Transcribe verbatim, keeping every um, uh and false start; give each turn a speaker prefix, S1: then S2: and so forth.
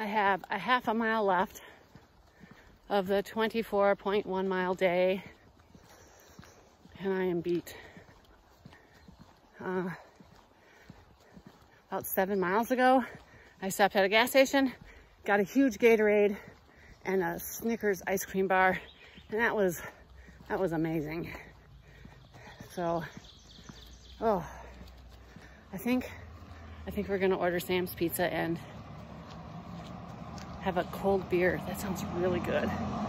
S1: I have a half a mile left of the twenty-four point one mile day, and I am beat. Uh, about seven miles ago, I stopped at a gas station, got a huge Gatorade and a Snickers ice cream bar, and that was that was amazing. So, oh, I think I think we're gonna order Sam's Pizza and have a cold beer. That sounds really good.